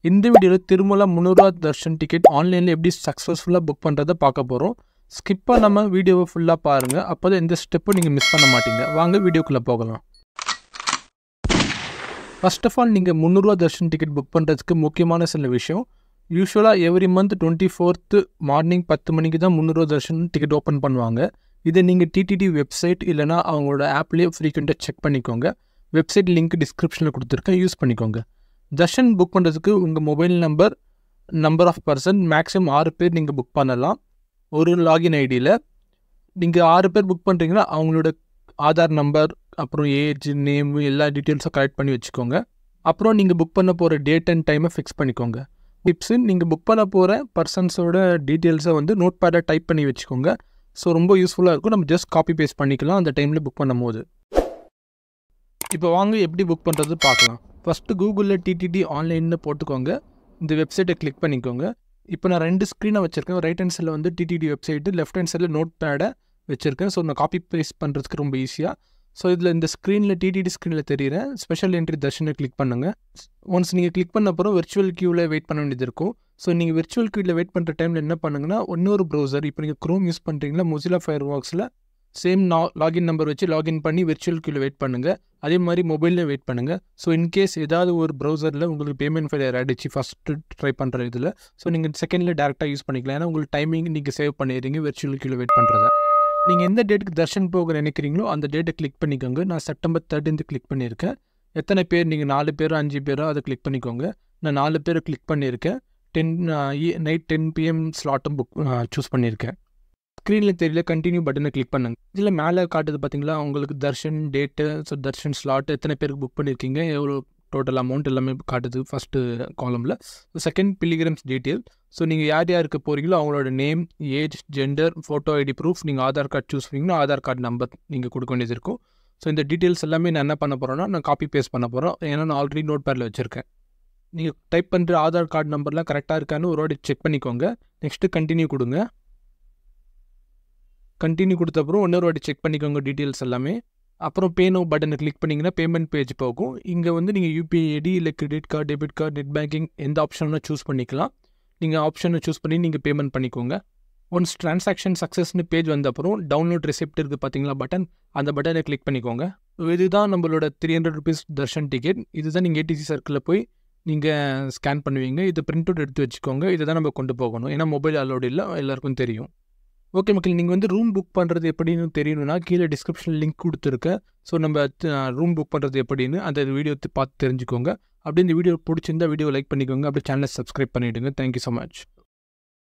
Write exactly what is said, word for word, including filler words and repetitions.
இந்த வீடியோவில் திருமலா முந்நூறு தர்ஷன் டிக்கெட் ஆன்லைனில் எப்படி சக்ஸஸ்ஃபுல்லாக புக் பண்ணுறதை பார்க்க போகிறோம். ஸ்கிப் பண்ணாமல் வீடியோவை ஃபுல்லாக பாருங்கள். அப்போ தான் எந்த ஸ்டெப்பும் நீங்கள் மிஸ் பண்ண மாட்டீங்க. வாங்க வீடியோக்குள்ளே போகலாம். ஃபர்ஸ்ட் ஆஃப் ஆல் நீங்கள் முந்நூறு தர்ஷன் டிக்கெட் புக் பண்ணுறதுக்கு முக்கியமான சில விஷயம். யூஸ்வலாக every month twenty fourth morning பத்து மணிக்கு தான் முந்நூறு தர்ஷன் டிக்கெட் ஓப்பன் பண்ணுவாங்க. இதை நீங்கள் டிடிடி வெப்சைட் இல்லைனா அவங்களோட ஆப்லேயே ஃப்ரீக்வெண்ட்டாக செக் பண்ணிக்கோங்க. வெப்சைட் லிங்க் டிஸ்கிரிப்ஷனில் கொடுத்துருக்கேன், யூஸ் பண்ணிக்கோங்க. தர்ஷன் புக் பண்ணுறதுக்கு உங்கள் mobile number, number of person, maximum ஆறு பேர் நீங்கள் புக் பண்ணலாம். ஒரு லாகின் ஐடியில் நீங்கள் ஆறு பேர் புக் பண்ணுறீங்கன்னா அவங்களோட ஆதார் நம்பர், அப்புறம் ஏஜ், நேம் எல்லா டீட்டெயில்ஸும் கலெக்ட் பண்ணி வச்சுக்கோங்க. அப்புறம் நீங்கள் புக் பண்ண போகிற டேட் அண்ட் டைமை ஃபிக்ஸ் பண்ணிக்கோங்க. டிப்ஸு, நீங்கள் புக் பண்ண போகிற பர்சன்ஸோட டீட்டெயில்ஸை வந்து நோட் பேடாக டைப் பண்ணி வச்சுக்கோங்க. ஸோ ரொம்ப யூஸ்ஃபுல்லாக இருக்கும். நம்ம ஜஸ்ட் காப்பி பேஸ்ட் பண்ணிக்கலாம் அந்த டைமில் புக் பண்ணும் போது. இப்போ வாங்க எப்படி புக் பண்ணுறது பார்க்கலாம். ஃபஸ்ட்டு கூகுளில் டிடிடி ஆன்லைன்னு போட்டுக்கோங்க. இந்த வெப்சைட்டை கிளிக் பண்ணிக்கோங்க. இப்போ நான் ரெண்டு ஸ்க்ரீனை வச்சுருக்கேன். ரைட் ஹேண்ட் சைடில் வந்து டிடிடி வெப்சைட்டு, லெஃப்ட் ஹேண்ட் சைடில் நோட் பேடை வச்சுருக்கேன். ஸோ நான் காப்பி பேஸ்ட் பண்ணுறதுக்கு ரொம்ப ஈஸியாக. ஸோ இதில் இந்த ஸ்க்ரீனில் டிடிடி ஸ்க்ரீனில் தெரியுற ஸ்பெஷல் என்ட்ரி தர்ஷனை கிளிக் பண்ணுங்கள். ஒன்ஸ் நீங்கள் கிளிக் பண்ண அப்புறம் விர்ச்சுவல் க்யூவில் வெயிட் பண்ண வேண்டியது இருக்கும். ஸோ நீங்கள் விர்ச்சுவல் க்யூவில் வெயிட் பண்ணுற டைமில் என்ன பண்ணுங்கன்னா, இன்னொரு ப்ரௌசர், இப்போ நீங்கள் க்ரோம் யூஸ் பண்ணுறீங்களா, மொசிலா ஃபயர்பாக்ஸில் சேம் நா லாகின் நம்பர் வச்சு லாகின் பண்ணி விர்ச்சுவல் க்யூவில் வெயிட் பண்ணுங்கள். அதே மாதிரி மொபைலில் வெயிட் பண்ணுங்கள். ஸோ இன்கேஸ் ஏதாவது ஒரு ப்ரௌசரில் உங்களுக்கு பேமெண்ட் ஃபெயிலியர் ஆகிடுச்சு ஃபஸ்ட்டு ட்ரை பண்ணுற இதில், ஸோ நீங்கள் செகண்டில் டேரெக்டாக யூஸ் பண்ணிக்கலாம். ஏன்னா உங்களுக்கு டைமிங் நீங்கள் சேவ் பண்ணிடுறீங்க விர்ச்சுவல் க்யூவில் வெயிட் பண்ணுறத. நீங்கள் எந்த டேட்டுக்கு தர்ஷன் போக நினைக்கிறீங்களோ அந்த டேட்டை கிளிக் பண்ணிக்கோங்க. நான் செப்டம்பர் தேர்ட்டீன்த் கிளிக் பண்ணியிருக்கேன். எத்தனை பேர், நீங்கள் நாலு பேரோ அஞ்சு பேரோ அதை கிளிக் பண்ணிக்கோங்க. நான் நாலு பேரை கிளிக் பண்ணியிருக்கேன். டென் நைட் டென் பிஎம் ஸ்லாட்டும் புக் சூஸ் பண்ணியிருக்கேன். ஸ்க்ரீனில் தெரியல கண்டினியூ பட்டனை கிளிக் பண்ணுங்க. இதில் மேலே காட்டுது பார்த்தீங்களா உங்களுக்கு darshan date, so darshan slot, எத்தனை பேருக்கு புக் பண்ணியிருக்கீங்க, எவ்வளோ டோட்டல் அமௌண்ட் எல்லாமே காட்டுது ஃபஸ்ட்டு காலமில். Second pilgrims detail. ஸோ நீங்கள் யார் யாருக்கு போகிறீங்களோ அவங்களோட name, age, gender, photo ID proof, நீங்கள் ஆதார் கார்டு சூஸ் பண்ணிங்கன்னா ஆதார் கார்டு நம்பர் நீங்கள் கொடுக்க வேண்டியது இருக்கும். ஸோ இந்த டீட்டெயில்ஸ் எல்லாமே நான் என்ன பண்ண போகிறேன்னா, நான் காப்பி பேஸ்ட் பண்ண போகிறோம். ஏன்னா நான் ஆல்ரெடி நோட் பேடில் வச்சுருக்கேன். நீங்கள் டைப் பண்ணுற ஆதார் கார்டு நம்பர்லாம் கரெக்டாக இருக்கான்னு ஒரு வாட்டி செக் பண்ணிக்கோங்க. நெக்ஸ்ட்டு கண்டினியூ கொடுங்க. கண்டினியூ கொடுத்த அப்புறம் இன்னொரு வாட்டி செக் பண்ணிக்கோங்க டீட்டெயில்ஸ் எல்லாமே. அப்புறம் பே நோ பட்டனை கிளிக் பண்ணிங்கன்னா பேமெண்ட் பேஜ் போகும். இங்கே வந்து நீங்கள் யூபிஐ ஐடி இல்லை credit card, debit card, net banking எந்த ஆப்ஷனும் சூஸ் பண்ணிக்கலாம். நீங்கள் ஆப்ஷனை சூஸ் பண்ணி நீங்கள் பேமெண்ட் பண்ணிக்கோங்க. ஒன்ஸ் ட்ரான்சாக்ஷன் சக்ஸஸ்னு பேஜ் வந்த அப்புறம் டவுன்லோட் ரெசிப்ட் இருக்குது பார்த்தீங்களா பட்டன், அந்த பட்டனை கிளிக் பண்ணிக்கோங்க. இதுதான் நம்மளோட three hundred rupees darshan ticket. இதுதான் நீங்கள் ஏடிசி சர்க்கிளில் போய் நீங்கள் ஸ்கேன் பண்ணுவீங்க. இது பிரிண்ட் அவுட் எடுத்து வச்சுக்கோங்க. இதை தான் நம்ம கொண்டு போகணும். ஏன்னா மொபைல் அலோடு இல்லை, எல்லாருக்கும் தெரியும். ஓகே மக்கள், நீங்கள் வந்து ரூம் புக் பண்ணுறது எப்படின்னு தெரியணும்னா கீழே டிஸ்கிரிப்ஷனில் லிங்க் கொடுத்துருக்கேன். ஸோ நம்ம ரூம் புக் பண்ணுறது எப்படின்னு அந்த வீடியோ பார்த்து தெரிஞ்சுக்கோங்க. அப்படி இந்த வீடியோ பிடிச்சிருந்தா வீடியோ லைக் பண்ணிக்கோங்க. அப்படியே சேனலை சப்ஸ்கிரைப் பண்ணிவிடுங்க. Thank you so much.